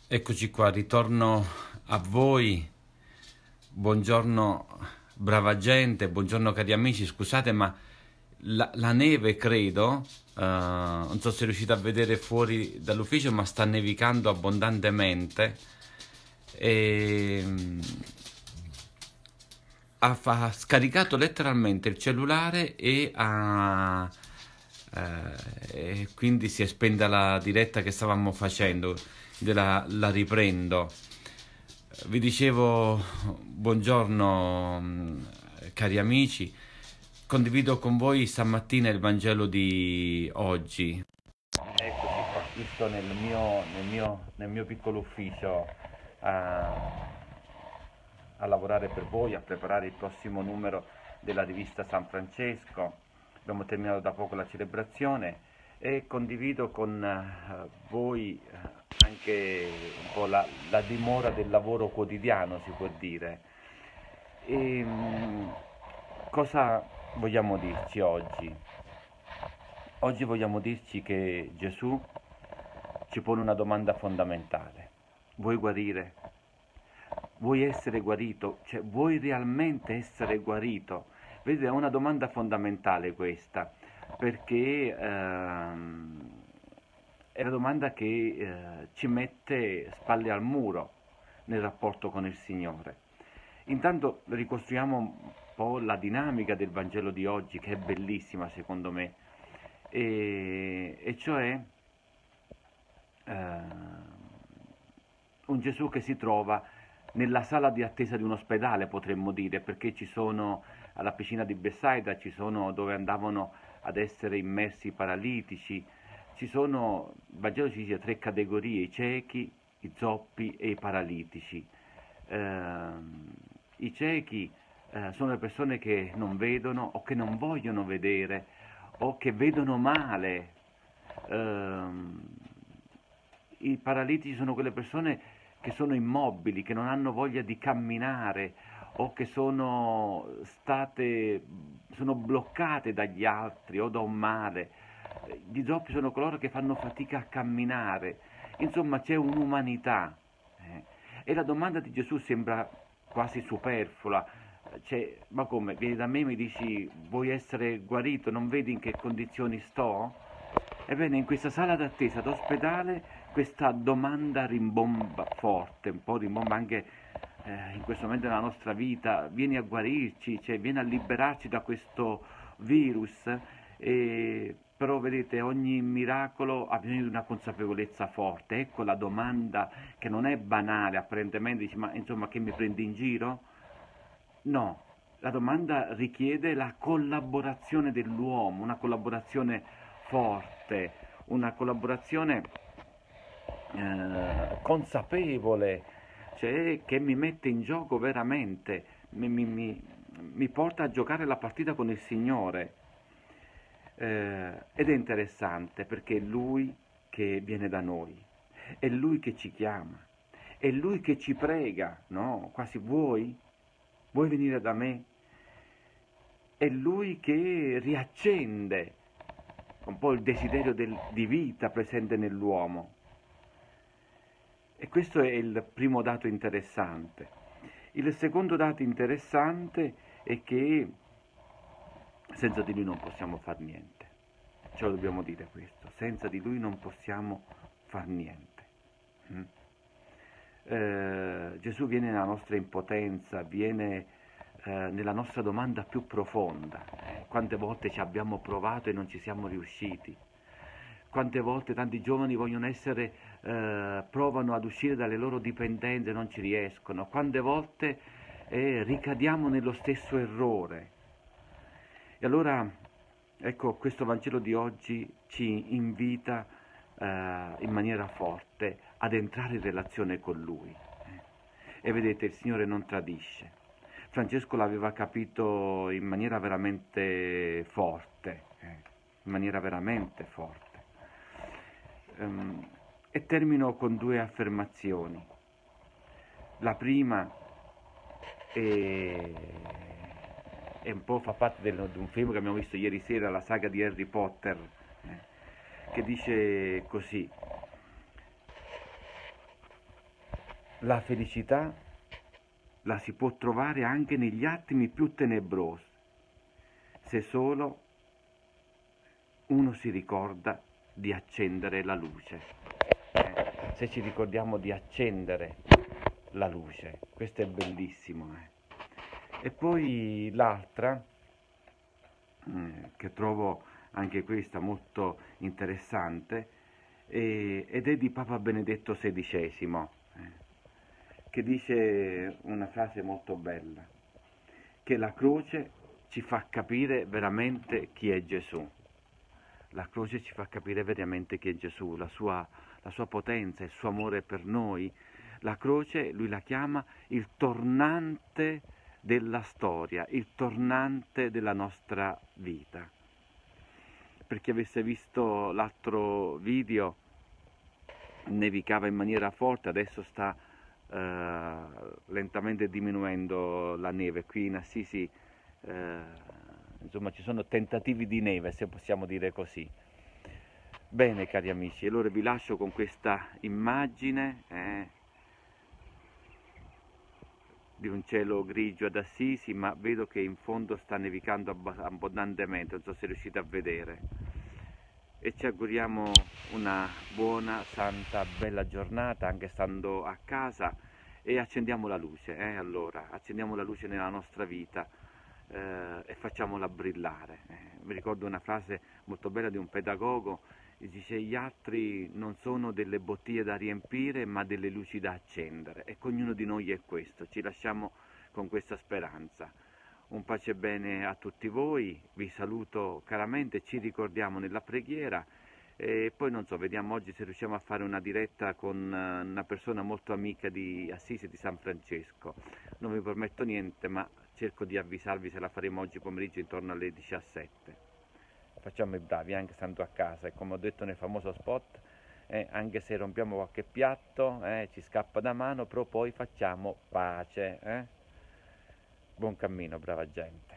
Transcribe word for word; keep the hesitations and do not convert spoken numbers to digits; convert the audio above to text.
Eccoci qua, ritorno a voi. Buongiorno, brava gente, buongiorno cari amici. Scusate, ma la, la neve, credo, eh, non so se riuscite a vedere fuori dall'ufficio, ma sta nevicando abbondantemente. E mm, ha, ha scaricato letteralmente il cellulare e ha eh, e quindi si è spenta la diretta che stavamo facendo. La, la riprendo. Vi dicevo buongiorno, mh, cari amici. Condivido con voi stamattina il Vangelo di oggi. Eccoci qua, qui sto nel mio, nel mio, nel mio piccolo ufficio a, a lavorare per voi, a preparare il prossimo numero della rivista San Francesco. Abbiamo terminato da poco la celebrazione e condivido con eh, voi eh, anche un po' la, la dimora del lavoro quotidiano, si può dire. E, mh, cosa vogliamo dirci oggi? Oggi vogliamo dirci che Gesù ci pone una domanda fondamentale. Vuoi guarire? Vuoi essere guarito? Cioè, vuoi realmente essere guarito? Vedete, è una domanda fondamentale questa, perché ehm, è la domanda che eh, ci mette spalle al muro nel rapporto con il Signore. Intanto ricostruiamo un po' la dinamica del Vangelo di oggi, che è bellissima secondo me, e, e cioè eh, un Gesù che si trova nella sala di attesa di un ospedale, potremmo dire, perché ci sono alla piscina di Bethsaida, ci sono dove andavano ad essere immersi i paralitici, ci sono, il Vangelo ci dice, tre categorie: i ciechi, i zoppi e i paralitici. Eh, I ciechi eh, sono le persone che non vedono o che non vogliono vedere o che vedono male. Ehm, I paralitici sono quelle persone che sono immobili, che non hanno voglia di camminare o che sono state, sono bloccate dagli altri o da un male. Gli zoppi sono coloro che fanno fatica a camminare. Insomma, c'è un'umanità. eh. E la domanda di Gesù sembra quasi superflua. Cioè, ma come? Vieni da me e mi dici vuoi essere guarito, non vedi in che condizioni sto? Ebbene, in questa sala d'attesa d'ospedale questa domanda rimbomba forte, un po' rimbomba anche eh, in questo momento della nostra vita: vieni a guarirci, cioè vieni a liberarci da questo virus. E, però vedete, ogni miracolo ha bisogno di una consapevolezza forte. Ecco la domanda, che non è banale apparentemente, dici ma insomma che mi prendi in giro? No, la domanda richiede la collaborazione dell'uomo, una collaborazione forte, una collaborazione eh, consapevole, cioè che mi mette in gioco veramente, mi, mi- mi- mi porta a giocare la partita con il Signore. Eh, ed è interessante perché è Lui che viene da noi, è Lui che ci chiama, è Lui che ci prega, no? Quasi vuoi? Vuoi venire da me? È Lui che riaccende un po' il desiderio del- di vita presente nell'uomo. E questo è il primo dato interessante. Il secondo dato interessante è che senza di Lui non possiamo far niente. Ce lo dobbiamo dire questo: senza di Lui non possiamo far niente. Mm? Eh, Gesù viene nella nostra impotenza, viene eh, nella nostra domanda più profonda. Eh, quante volte ci abbiamo provato e non ci siamo riusciti? Quante volte tanti giovani vogliono essere, eh, provano ad uscire dalle loro dipendenze e non ci riescono? Quante volte eh, ricadiamo nello stesso errore? E allora, ecco, questo Vangelo di oggi ci invita eh, in maniera forte ad entrare in relazione con Lui. eh. E vedete, il Signore non tradisce. Francesco l'aveva capito in maniera veramente forte, eh, in maniera veramente forte. Ehm, e termino con due affermazioni. La prima è, è un po' fa parte del- di un film che abbiamo visto ieri sera, la saga di Harry Potter, eh, che dice così: la felicità la si può trovare anche negli attimi più tenebrosi, se solo uno si ricorda di accendere la luce. Eh, se ci ricordiamo di accendere la luce, questo è bellissimo. Eh. E poi l'altra, eh, che trovo anche questa molto interessante, eh, ed è di Papa Benedetto sedicesimo, eh, che dice una frase molto bella, che la croce ci fa capire veramente chi è Gesù. La croce ci fa capire veramente chi è Gesù, la sua, la sua potenza, il suo amore per noi. La croce, lui la chiama il tornante della storia, il tornante della nostra vita. Per chi avesse visto l'altro video, nevicava in maniera forte, adesso sta eh, lentamente diminuendo la neve. Qui in Assisi eh, insomma ci sono tentativi di neve, se possiamo dire così. Bene cari amici, allora vi lascio con questa immagine eh, di un cielo grigio ad Assisi, ma vedo che in fondo sta nevicando abbondantemente, non so se riuscite a vedere. E ci auguriamo una buona, santa, bella giornata, anche stando a casa, e accendiamo la luce, eh, allora, accendiamo la luce nella nostra vita eh, e facciamola brillare. Eh, mi ricordo una frase molto bella di un pedagogo, dice: gli altri non sono delle bottiglie da riempire, ma delle luci da accendere. Ecco, ognuno di noi è questo, ci lasciamo con questa speranza. Un pace e bene a tutti voi, vi saluto caramente, ci ricordiamo nella preghiera e poi non so, vediamo oggi se riusciamo a fare una diretta con una persona molto amica di Assisi, di San Francesco. Non vi prometto niente, ma cerco di avvisarvi se la faremo oggi pomeriggio intorno alle diciassette. Facciamo i bravi anche stando a casa, e come ho detto nel famoso spot, eh, anche se rompiamo qualche piatto, eh, ci scappa da mano, però poi facciamo pace. Eh? Buon cammino, brava gente.